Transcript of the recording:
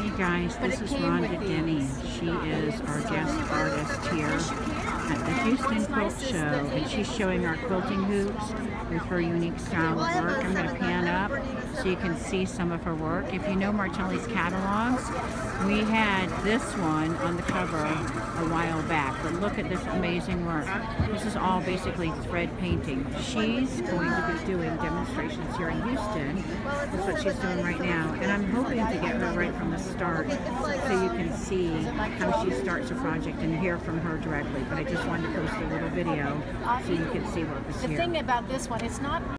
Hey guys, this is Rhonda Denny. She is our guest artist here at the Houston Quilt Show, and she's showing our quilting hoops with her unique style of work. I'm going to pan up so you can see some of her work. If you know Martelli's catalogs, we had this one on the cover a while back, but look at this amazing work. This is all basically thread painting. She's going to be doing demonstrations here in Houston. That's what she's doing right now, and I'm hoping to get her right from the start so you can see how she starts a project and hear from her directly. But I just wanted to post a little video so you can see what was here. The thing about this one, it's not